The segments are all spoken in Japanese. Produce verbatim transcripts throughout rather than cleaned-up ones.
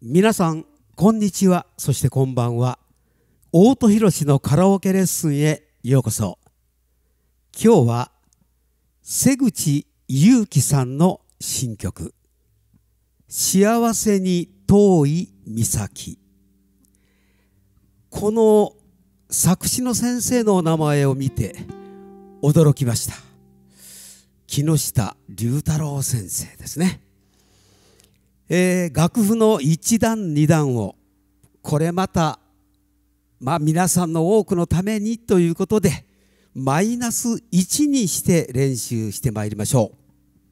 皆さんこんにちは、そしてこんばんは。大戸博のカラオケレッスンへようこそ。今日は瀬口祐樹さんの新曲「幸せに遠い岬」。この作詞の先生のお名前を見て驚きました。木下龍太郎先生ですね。えー、楽譜の一段二段をこれまた、まあ、皆さんの多くのためにということでマイナスいちにして練習してまいりましょう。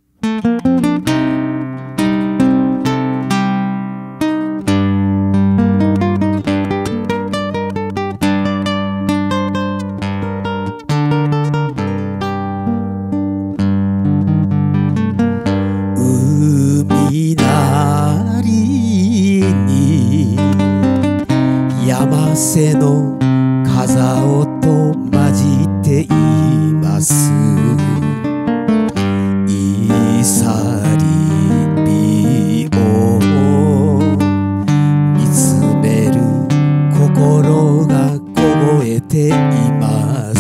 山瀬の風音混じっています。いさりびを見つめる心が凍えています。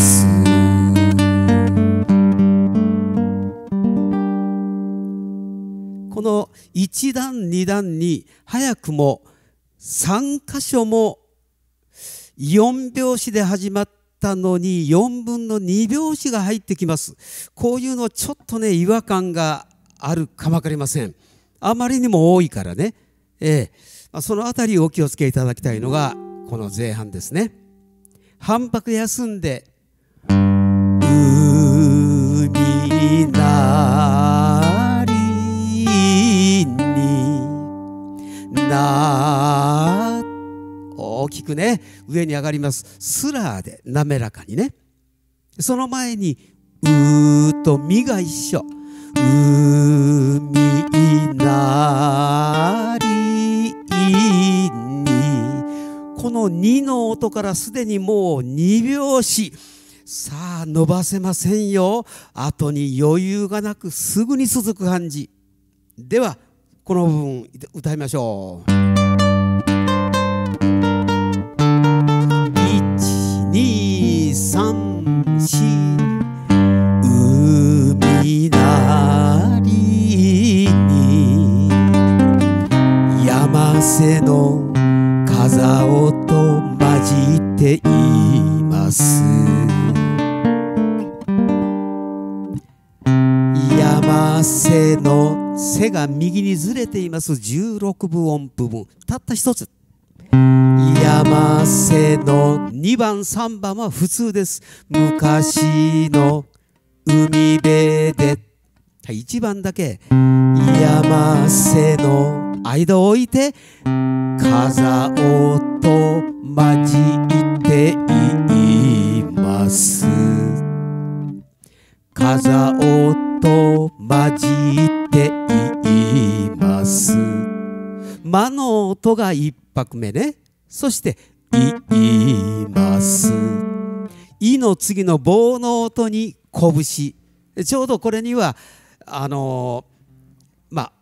この一段二段に早くも三箇所もよん拍子で始まったのによんぶんのに拍子が入ってきます。こういうのちょっとね違和感があるかもわかりません。あまりにも多いからね、ええ、そのあたりお気をつけいただきたいのがこの前半ですね。半拍休んで海なりにな大きくね上に上がります。スラーで滑らかにね。その前にうーとみが一緒。海なりにこのにの音からすでにもうに拍子。さあ伸ばせませんよ。後に余裕がなくすぐに続く感じではこの部分歌いましょう。さん、よん海なりに山瀬の風音混じっています。山瀬の瀬が右にずれています。じゅうろくぶ音符分たった一つ。山瀬のにばんさんばんは普通です。昔の海辺で、はい、いちばんだけ山瀬の間を置いて風音混じっています。風音混じっています。間の音がいっ拍目ね。そしています。いの次の棒の音に拳。ちょうどこれにはあのー、まあ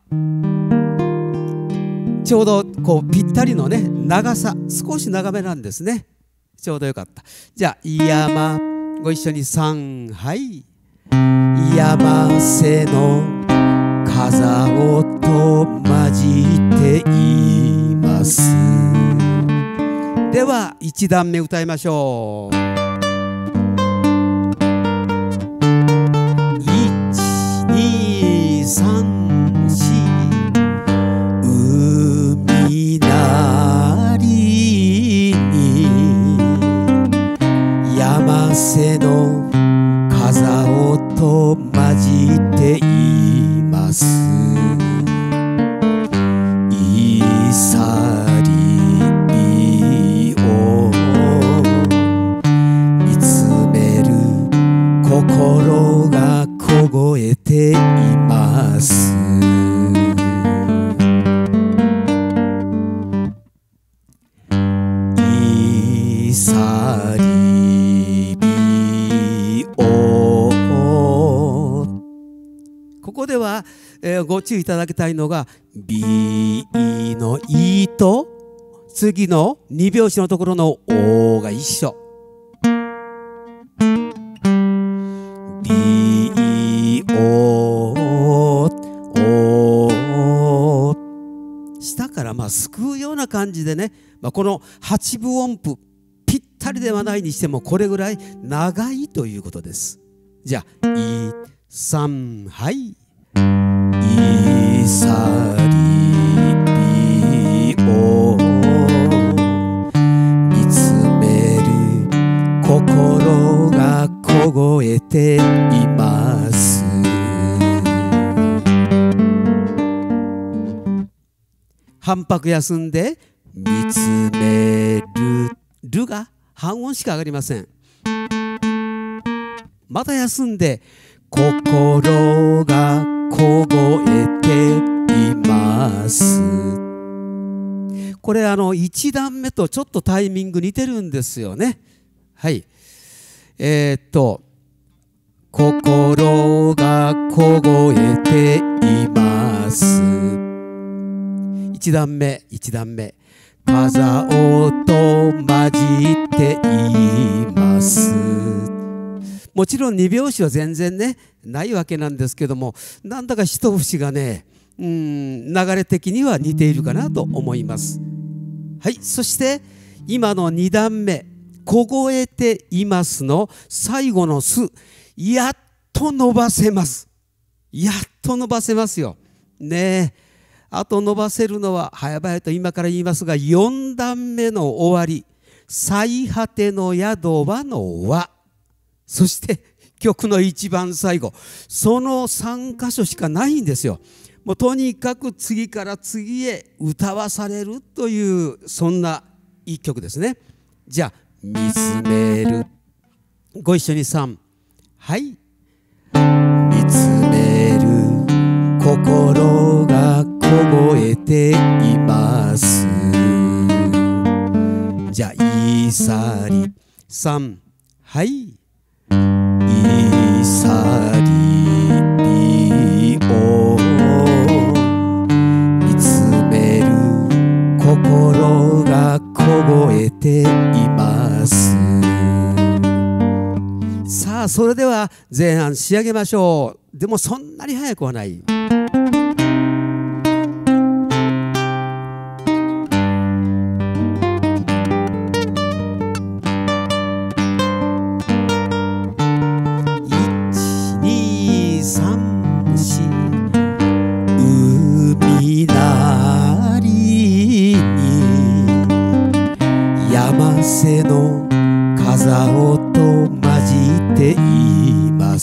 ちょうどこうぴったりのね長さ少し長めなんですね。ちょうどよかった。じゃあ山ご一緒にさんはい山瀬の風音混じっています。ではいち段目歌いましょう。いち、に、さん、よん海なりに山瀬の風音混じっています。いさりびを見つめる心が凍えています。いさりびをここではえー、ご注意いただきたいのが B の「い」と次のに拍子のところの「お」が一緒。B、O、O、下からまあすくうような感じでね、まあ、このはちぶ音符ぴったりではないにしてもこれぐらい長いということです。じゃあいさんはい、いさりびを見つめる心が凍えています。半拍休んで見つめる、るが半音しか上がりません。また休んで心が凍えています。これあのいち段目とちょっとタイミング似てるんですよね。はい、えー、っと心が凍えています。いち段目いち段目風音と混じっています。もちろんに拍子は全然ねないわけなんですけども、なんだか一節がね、うーん流れ的には似ているかなと思います。はい、そして今のに段目凍えていますの最後のす、やっと伸ばせます。やっと伸ばせますよね。えあと伸ばせるのは早々と今から言いますがよん段目の終わり最果ての宿場の和、そして曲の一番最後、そのさん箇所しかないんですよ。もうとにかく次から次へ歌わされるというそんな一曲ですね。じゃあ見つめる、ご一緒にさんはい、見つめる心が凍えています。じゃあいさりさんはい、いさりびを見つめる心が凍えています。さあそれでは前半仕上げましょう。でもそんなに早くはない。海なりに山瀬の風音混じっています。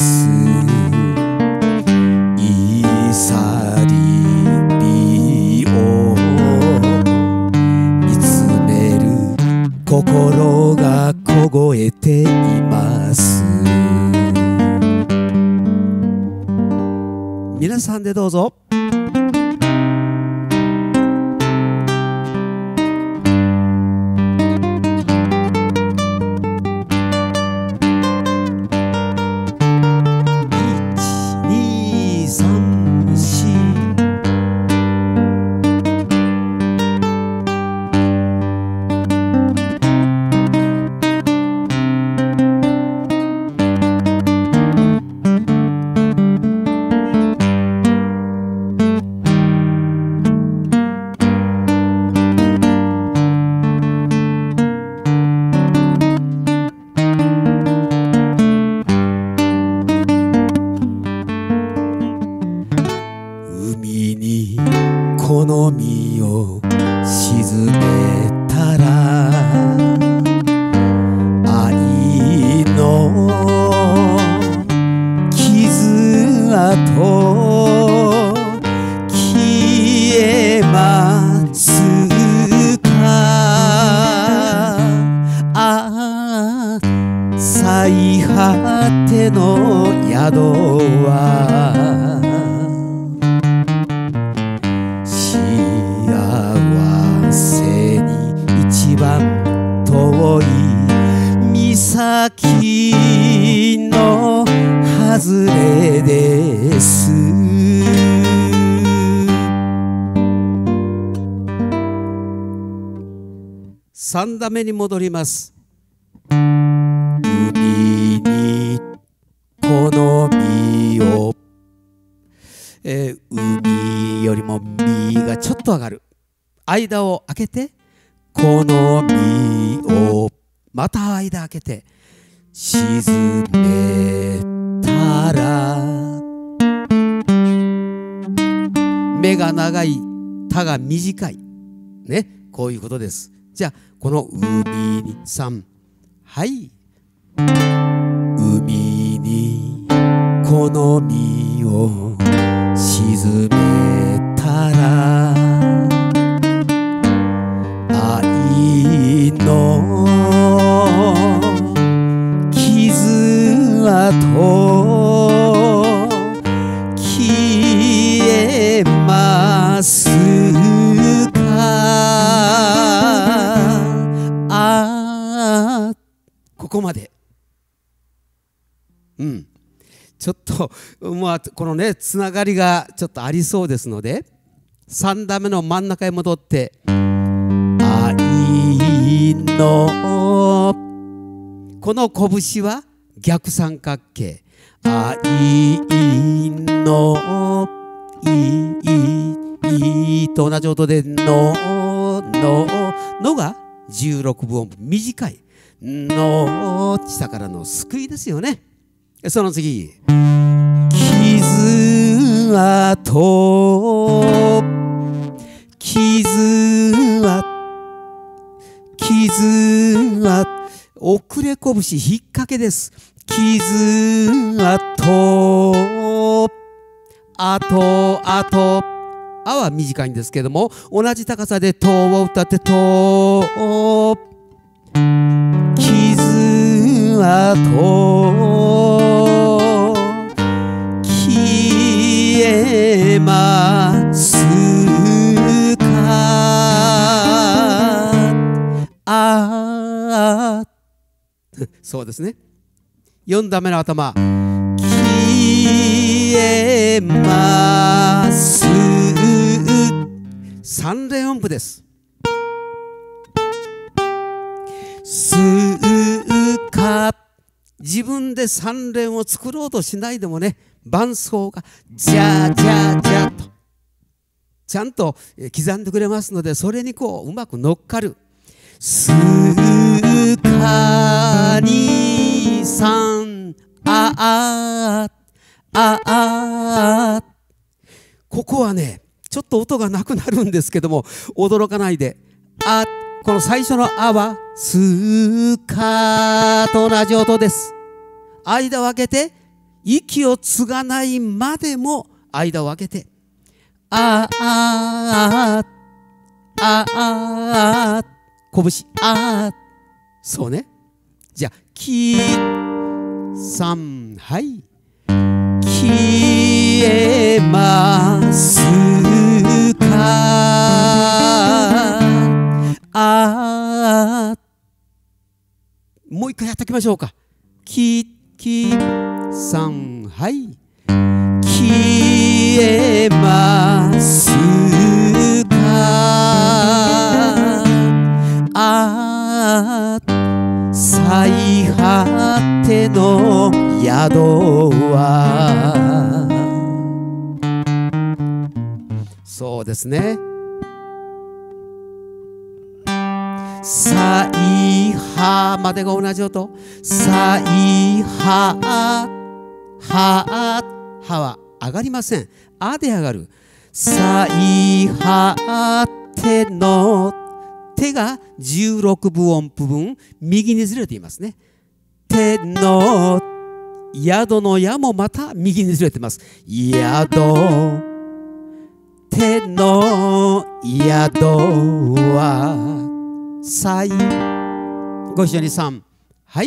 いさりびを見つめる心が凍えています。皆さんでどうぞ。海にこの身を沈めたら愛の傷跡消えますか。ああ最果ての宿は幸せに三打目に戻ります。海にこの身を、えー、海よりも身がちょっと上がる。間を空けてこの身をまた間開けて沈めたら、目が長いたが短いね、こういうことです。じゃあこの海にさん、はい、海にこの身を沈めたら、愛の傷跡消えますか。あ、ここまで。うん、ちょっと、まあ、このねつながりがちょっとありそうですので、さん打目の真ん中へ戻って愛の、この拳は逆三角形、愛のいいと同じ音でのののがじゅうろくぶ音符短いの、下からの救いですよね。その次、傷跡傷跡傷跡、遅れ拳引っ掛けです。傷跡あとあと、あは短いんですけども、同じ高さでとを歌ってと、傷跡消えますか。あそうですね。よん打目の頭、消えます三連音符です。すか、自分で三連を作ろうとしないでもね、伴奏がじゃじゃじゃとちゃんと刻んでくれますので、それにこううまく乗っかる。すかにさん、ああああ、ここはねちょっと音がなくなるんですけども、驚かないで。あ、この最初のあはすかと同じ音です。間を空けて息を継がないまでも間を空けて、ああああ、拳あ、そうね。じゃあきさん、はい、消えますか。あ、もう一回やっておきましょうか。ききさん、はい、消えますか。あ、最果ての宿は、そうですね。最果までが同じ音。最果ははは上がりません。あで上がる。最果ての手がじゅうろくぶ音符分右にずれていますね。手の宿のやもまた右にずれてます。宿、手の宿は最、ご一緒にさん、はい、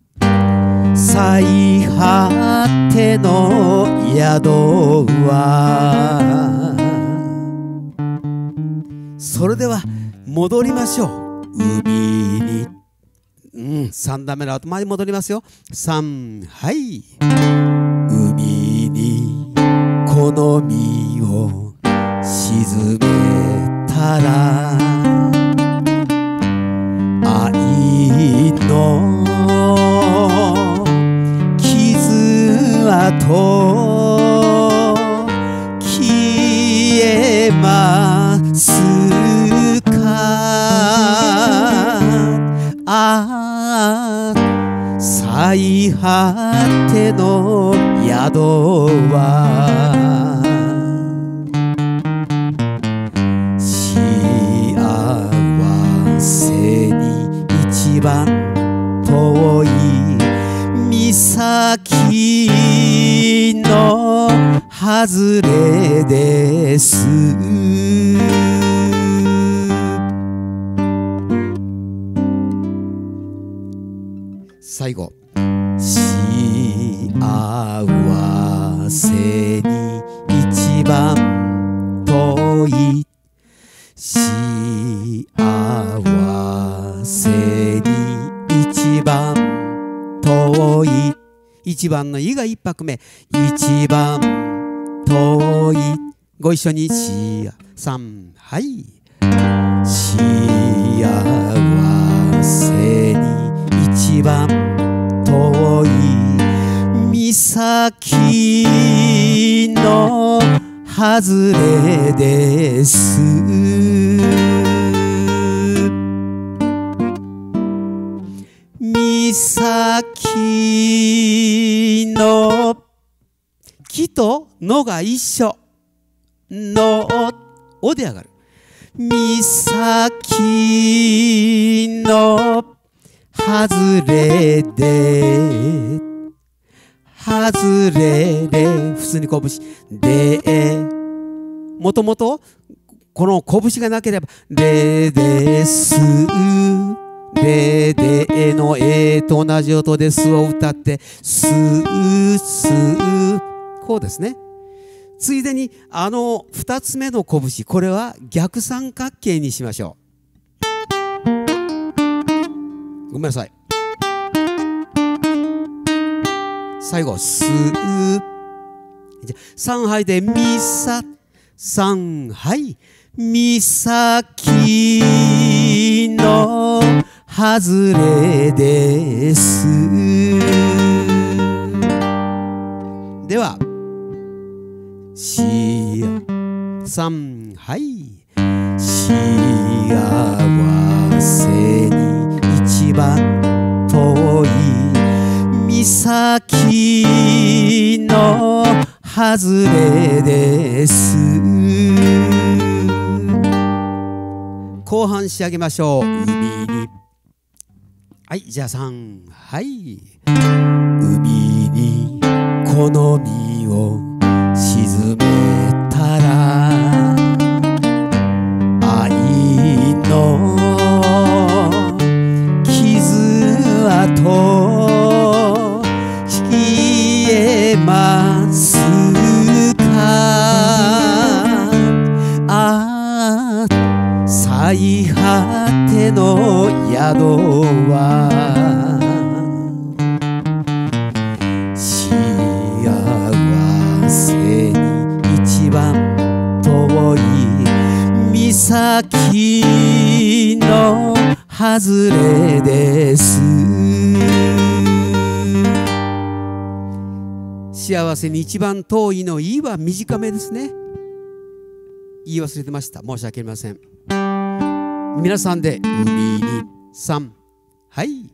最果ての宿は。それでは戻りましょう。海に、うん、さん打目の後まで戻りますよ。さん、はい、海にこの身を沈めたら、 と消えますか。ああ最果ての宿は幸せに一番遠い岬の外れです。最後、幸せに一番遠い、幸せに一番遠い、一番の「い」が一拍目、一番遠い、ご一緒にしさんはい幸せに一番遠い岬の外れです。岬の「き」と「の」が一緒の「お」で上がる。岬の外れで外れで普通に拳で、もともとこの拳がなければレですレでのえと同じ音ですを歌ってスースーこうですね。ついでにあのふたつめの拳、これは逆三角形にしましょう。ごめんなさい。最後スー、じゃさんはいでミサさんはい岬の外れです。ではしさんはい幸せに一番遠い岬の外れです。後半仕上げましょう。海に、はい、じゃあさんはい海にこの身を沈めたら愛の傷跡消えますか。ああ最果ての宿は幸せに一番遠い岬の外れです。幸せに一番遠いの「い」は短めですね。言い忘れてました。申し訳ありません。皆さんで海にさんはい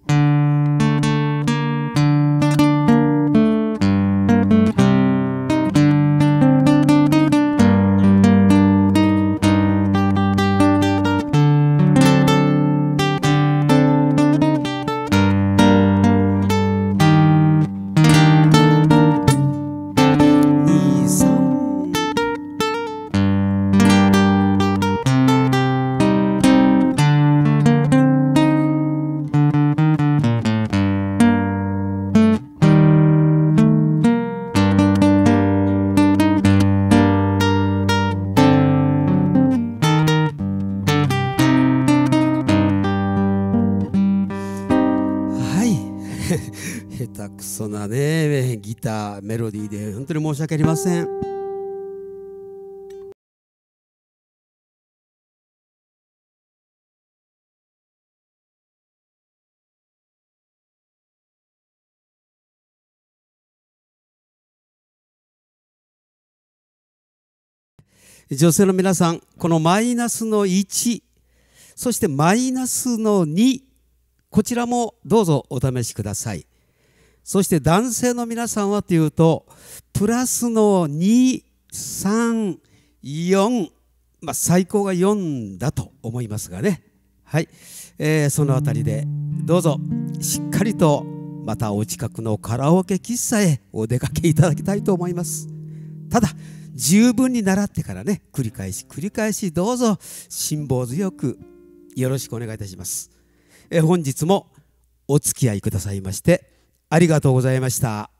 下手くそなねギターメロディーで本当に申し訳ありません。 女性の皆さん、このマイナスのいち、そしてマイナスのに、こちらもどうぞお試しください。そして男性の皆さんはというと、プラスのに、さん、よん、まあ、最高がよんだと思いますがね。はい、えー、そのあたりでどうぞしっかりとまたお近くのカラオケ喫茶へお出かけいただきたいと思います。ただ十分に習ってからね、繰り返し繰り返しどうぞ辛抱強くよろしくお願いいたします。えー、本日もお付き合いくださいましてありがとうございました。